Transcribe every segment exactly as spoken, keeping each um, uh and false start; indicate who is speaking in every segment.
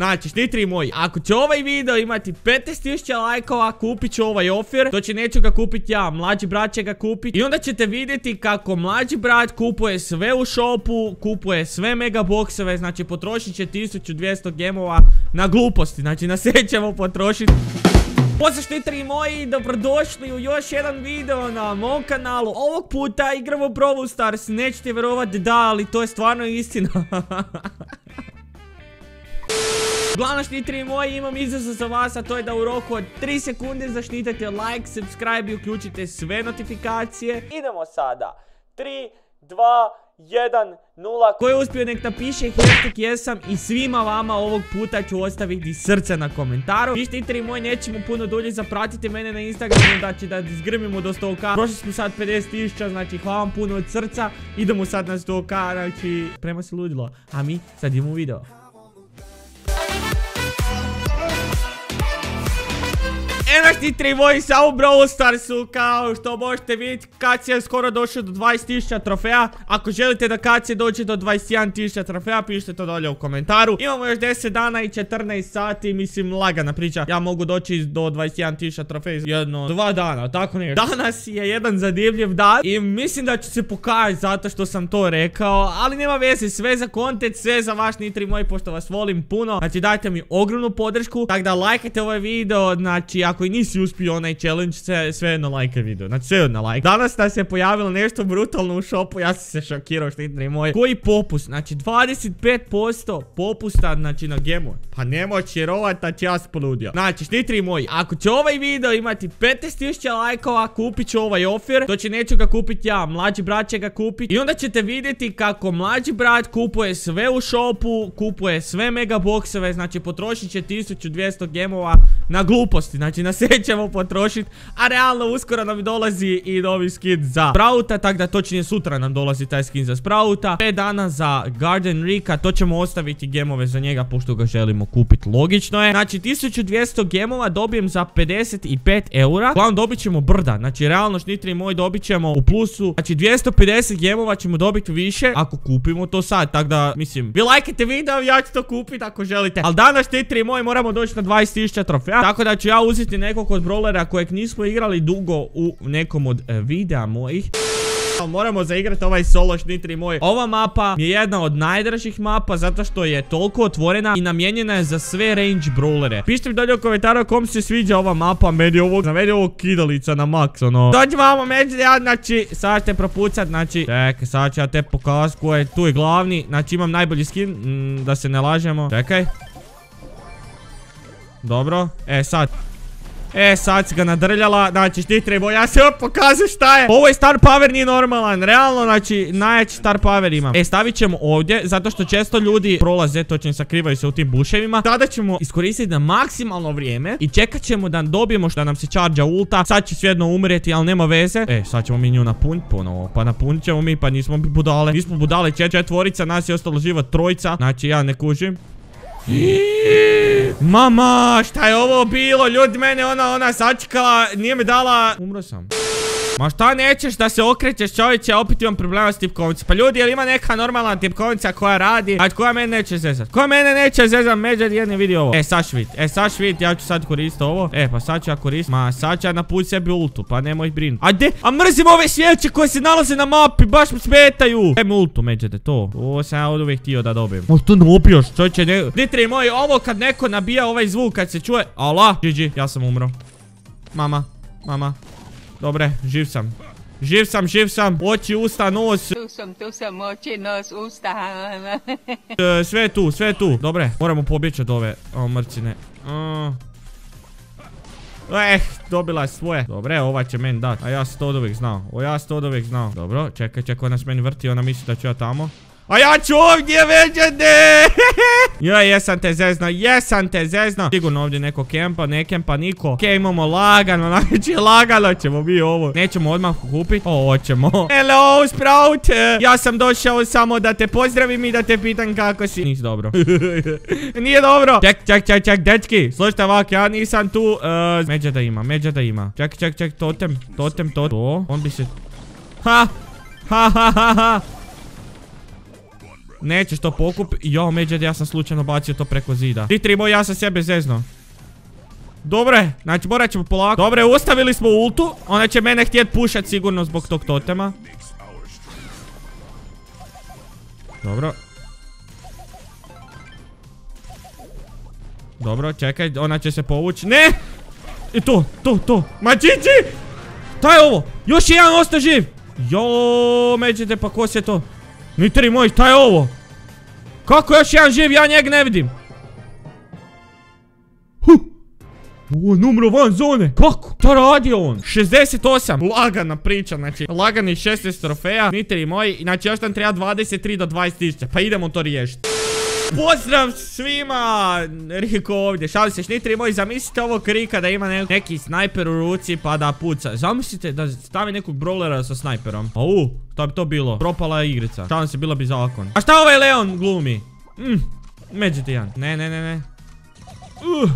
Speaker 1: Znači, štitri moji, ako će ovaj video imati petnaest tisuća lajkova, kupit ću ovaj ofir. To će neću ga kupiti ja, mlađi brat će ga kupiti. I onda ćete vidjeti kako mlađi brat kupuje sve u shopu, kupuje sve megaboksove. Znači, potrošit će tisuću dvjesto gemova na gluposti. Znači, na sve ćemo potrošiti. Pozdrav štitri moji, dobrodošli u još jedan video na mom kanalu. Ovog puta igramo Brawl Stars, nećete vjerovati da, ali to je stvarno istina. Uglavnom štitri moji, imam izazov za vas, a to je da u roku od tri sekunde zaštitate like, subscribe i uključite sve notifikacije. Idemo sada. tri, dva, jedan, nula. Ko je uspio nek napiše hashtag jesam i svima vama ovog puta ću ostaviti srce na komentaru. Vi štitri moji, nećemo puno dulje, zapratite mene na Instagramu da će da zgrmimo do sto ka. Prošli smo sad pedeset tisuća, znači hvala vam puno od srca. Idemo sad na sto ka, znači prema se ludilo. A mi sad idemo u video. Eno štitri moji, samo u Brawl Starsu, kao što možete vidjeti, Kacija je skoro došao do dvadeset tisuća trofeja. Ako želite da Kacija dođe do dvadeset jedan tisuća trofeja, pišite to dolje u komentaru. Imamo još deset dana i četrnaest sati, mislim lagana priča. Ja mogu doći do dvadeset jedan tisuća trofeja jedno, dva dana, tako ne. Danas je jedan zadivljiv dan i mislim da ću se pokazati zato što sam to rekao. Ali nema veze, sve za content, sve za vaš štitri moji, pošto vas volim puno. Znači dajte mi ogromnu podršku, tako da lajkajte ovaj video, znači ako i nisi uspio onaj challenge, sve, sve jedno lajkaj video, znači sve jedno like. Danas da se pojavilo nešto brutalno u shopu, ja sam se šokirao štitri moji. Koji popust, znači dvadeset pet posto popusta, znači na gemu. Pa nemoj vjerovat, znači ja sam poludio. Znači štitri moji, ako će ovaj video imati petnaest tisuća lajkova, kupit ću ovaj ofir. To će neću ga kupiti ja, mlađi brat će ga kupiti. I onda ćete vidjeti kako mlađi brat kupuje sve u shopu, kupuje sve megaboksove. Znači potrošit će tisuću dvjesto gemova na gluposti, znači na sve ćemo potrošiti. A realno uskoro nam dolazi i novi skin za Sprouta, tako da točnije sutra nam dolazi taj skin za Sprouta. pet dana za Garden Rika, to ćemo ostaviti gemove za njega pošto ga želimo kupiti, logično je. Znači tisuću dvjesto gemova dobijem za pedeset pet eura. Uglavnom dobit ćemo brda, znači realno štitri moji dobit ćemo u plusu. Znači dvjesto pedeset gemova ćemo dobiti više ako kupimo to sad, tako da mislim, vi lajkajte video, ja ću to kupiti ako želite. Ali danas štitri moji moramo doći na dvadeset tisuća trofeja, tako da ću ja uzeti nekog od brawlera kojeg nismo igrali dugo u nekom od e, videa mojih. Moramo zaigrati ovaj solo štitri moj. Ova mapa je jedna od najdražih mapa zato što je toliko otvorena i namijenjena je za sve range brawlere. Pišite mi dolje u komentaru kom se sviđa ova mapa. Meni ovo, meni ovo kidalica na max, ono. Dođi vamo među, ja, znači, sad ćete propucat, znači, čekaj, sad ću ja te pokazati ko je tu je glavni. Znači imam najbolji skin, mm, da se ne lažemo. Čekaj. Dobro, e sad. E, sad si ga nadrljala, znači štitri moji, ja se ovo pokazam šta je. Ovo je star power, nije normalan, realno, znači najjači star power imam. E, stavit ćemo ovdje, zato što često ljudi prolaze, točno sakrivaju se u tim buševima. Tada ćemo iskoristiti na maksimalno vrijeme i čekat ćemo da dobijemo što nam se charge ulta. Sad će svejedno umreti, ali nema veze. E, sad ćemo mi nju napuniti ponovo, pa napunit ćemo mi, pa nismo mi budale. Nismo budale, čet četvorica, nas je ostalo život trojica, znači ja ne kužim. Mama, šta je ovo bilo? Ljudi, mene ona, ona sačekala, nije mi dala... Umro sam. Ma šta nećeš da se okrećeš, čovječe, opet imam problema s tipkovnicom. Pa ljudi, jel ima neka normalna tipkovnica koja radi? Znači, koja mene neće zezat? Koja mene neće zezat? Međer jedni vidi ovo. E, sad švit, e, sad švit, ja ću sad koristiti ovo. E, pa sad ću ja koristiti. Ma, sad ću ja naput sebi ultu, pa nemoj brinuti. Ajde, a mrzim ove svijeće koje se nalaze na mapi, baš mi smetaju. E, mi ultu, međete, to. To sam ja od uvijek htio da dobijem. O, što ne opioš, čovječe, ne... Ditri moji, ovo kad neko nabija ovaj zvuk, kad se čuje... Allah, G G, ja sam umro. Mama, mama. Dobre, živ sam. Živ sam, živ sam. Oči, usta, nos.
Speaker 2: Tu sam, tu sam, oči, nos, usta.
Speaker 1: e, sve je tu, sve je tu. Dobre, moramo pobjeći od ove o, mrcine. Uh. Eh, dobila je svoje. Dobre, ova će meni dat. A ja sam to od uvijek znao. O, ja sam to od uvijek znao. Dobro, čekaj, čekaj, ona s meni vrti. Ona misli da ću ja tamo. A ja ću ovdje veđene. Ja, jesam te zezno, jesam te zezno. Sigurno ovdje neko kempa, ne kempa niko. Okej, imamo lagano, znači lagano ćemo mi ovo. Nećemo odmah kupiti. O, hoćemo. Hello, Sprout. Ja sam došao samo da te pozdravim i da te pitam kako si. Nisi dobro. Nije dobro. Ček, ček, ček, ček, dečki. Slušajte ovak, ja nisam tu. Uh, međa da ima, međa da ima. Ček, ček, ček, totem, totem, totem. To, on bi se... Ha, ha, ha, ha, ha. Nećeš to pokup. Jo, međed, ja sam slučajno bacio to preko zida. Ti tri moj, ja sam sebe zezno. Dobre, znači morat ćemo polako. Dobre, ustavili smo ultu. Ona će mene htjet pušat sigurno zbog tog totema. Dobro. Dobro, čekaj, ona će se povući. Ne! I to, to, to. Ma Gigi! Šta je ovo? Još jedan ostao živ! Jo, međete, pa ko se to? Nitri moj, šta je ovo? Kako još jedan živ, ja njeg ne vidim. Huh. On umro van zone. Kako? To radi on. šezdeset osam. Lagana priča, znači lagani šesnaest trofeja. Nitri moji, znači još nam treba dvadeset tri do dvadeset tisuća. Pa idemo to riješiti. Pozdrav svima, Riko ovdje, šalim se, šnitri moji, zamislite ovog krika da ima ne, neki snajper u ruci pa da puca. Zamislite da stavi nekog brawlera sa snajperom. Au, šta bi to bilo? Propala je igrica. Šalim se, bila bi zakon. A šta ovaj Leon glumi? Mm, međete jedan. Ne, ne, ne, ne. Uh.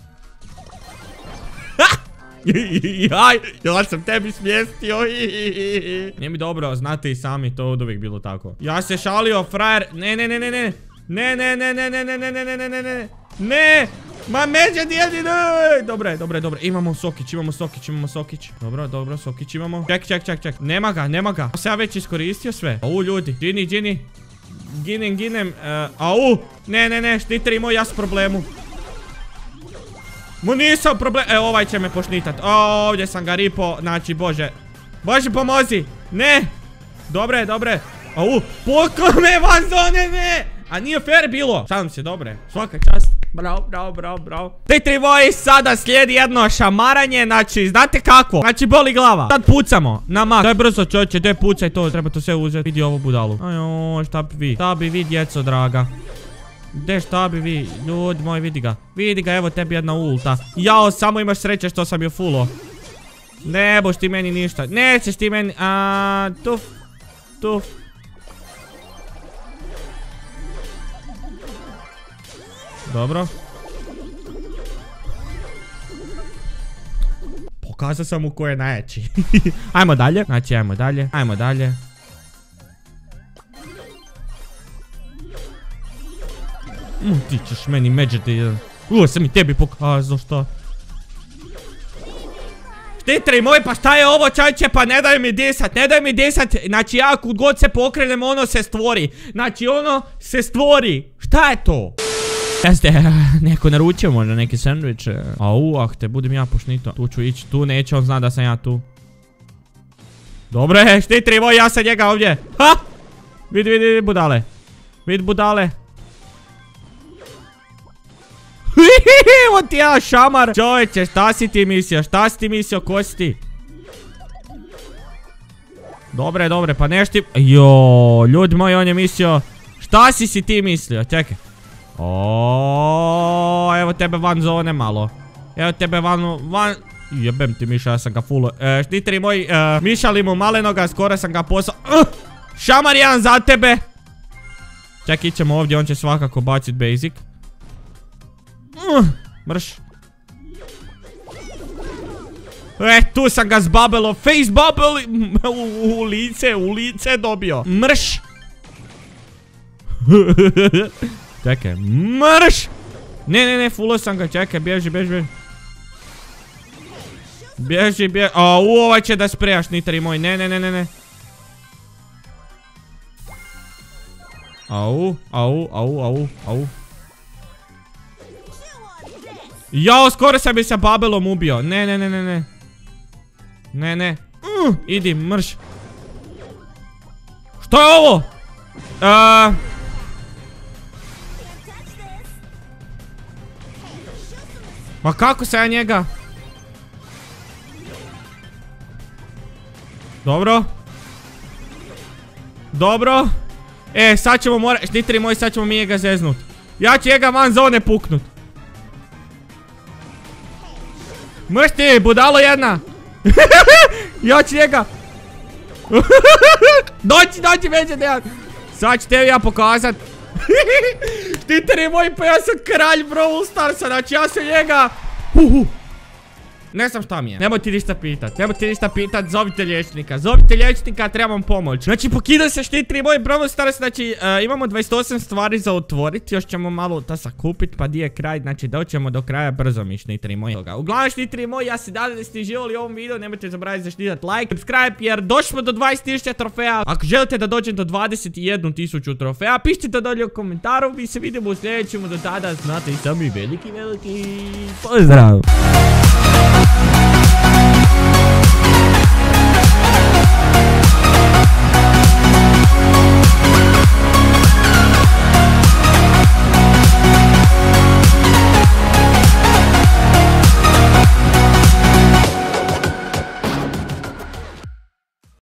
Speaker 1: Jaj, ja sam tebi smjestio. Nije mi dobro, znate i sami, to od uvijek bilo tako. Ja se šalio, frajer. Ne, ne, ne, ne, ne. Ne, ne, ne, ne, ne, ne, ne, ne, ne, ne, ne, ne, ne, ma međe djedi, ne, dobre, dobre, dobre, imamo sokić, imamo sokić, imamo sokić, dobro, dobro, sokić imamo, ček, ček, ček, ček, nema ga, nema ga, sam ja već iskoristio sve, au ljudi, Gini, Gini, ginem, ginem, au, ne, ne, ne, štitri moj, ja s problemu, mu nisam problem, e, ovaj će me pošnitat, ovdje sam ga ripo, znači, bože, bože pomozi, ne, dobre, dobre, au, pokoj me van zone, ne. A nije fair bilo. Šalim se, dobre. Svaka čast. Bravo, bravo, bravo, bravo. Ti tri moji, sada slijedi jedno šamaranje. Znači, znate kako? Znači, boli glava. Sad pucamo. Na mak. Daj brzo, čovječe, daj pucaj to. Treba to sve uzeti. Vidi ovu budalu. Ajo, šta bi vi? Šta bi vi, djeco, draga? De, šta bi vi? Ljudi moji, vidi ga. Vidi ga, evo tebi jedna ulta. Jao, samo imaš sreće što sam je fullo. Ne boš ti meni ništa. Nećeš ti meni. A, tuf. Tuf. Dobro. Pokazao sam mu ko je najjači. Ajmo dalje. Znači, ajmo dalje. Ajmo dalje. Mm, ti ćeš meni međete jedan. Uo, sam i tebi pokazao šta. Štitri moj, pa šta je ovo, čajče, pa ne daj mi disat, ne daj mi disat. Znači, ja kud god se pokrenem, ono se stvori. Znači, ono se stvori. Šta je to? Jeste, neko naručio možda neki sandvič. Au, ah te, budem ja pošnito. Tu ću ići, tu neće, on zna da sam ja tu. Dobre, štitri moj, ja sam njega ovdje. Ha! Vidi, vidi, vidi budale. Vidi budale. Evo ti ja, šamar. Čovječe, šta si ti mislio, šta si ti mislio, ko si ti? Dobre, dobre, pa neš ti... Jo, ljudi moji, on je mislio... Šta si si ti mislio, čekaj. O, evo tebe van zone malo. Evo tebe van, van... Jebem ti Miša, ja sam ga fullo. E, štitri moj, e, mišali mu malenoga, skoro sam ga posao. Uh, šamar jedan za tebe. Čekaj, ićemo ovdje, on će svakako bacit basic. Uh, mrš. E, tu sam ga zbabelo. Face bubble. U, u lice, u lice dobio. Mrš. Čekaj, mrš. Ne, ne, ne, fullo sam ga, čekaj, bježi, bježi, bježi. Bježi, bježi. A, u, ovaj će da sprejaš, nitari moj, ne, ne, ne, ne, ne. Au, au, au, au, au. Jao, skoro sam bi sa babelom ubio. Ne, ne, ne, ne, ne. Ne, ne. Uh, idi, mrš. Što je ovo? Uh, Ma kako se ja njega? Dobro. Dobro. E, sad ćemo morati, štitri moji, sad ćemo mi njega zeznut. Ja ću njega van zone puknut. Mrš ti, budalo jedna. Ja ću njega. Doći, doći, veće dejan. Sad ću tebi ja pokazat. Štitri moji, pa ja sam kralj Brawl Starsa. Znači ja sam njega. uh, uh. Ne znam šta mi je. Nemoj ti ništa pitat, nemoj ti ništa pitat, zovite liječnika, zovite liječnika, trebam pomoć. Znači, pokida se štitri moji Brawl Stars, znači, uh, imamo dvadeset osam stvari za otvoriti, još ćemo malo ta sakupit, pa di je kraj, znači, doćemo do kraja brzo mi štitri moji. Uglavnom, štitri moji, ja se nadam da ste živjeli u ovom videu, nemojte zaboraviti zaštitat like, subscribe, jer došli smo do dvadeset tisuća trofeja. Ako želite da dođem do dvadeset jednu tisuću trofeja, pišite to dolje u komentaru, mi se vidimo u sljedećem, do tada znate i sami veliki, veliki pozdrav!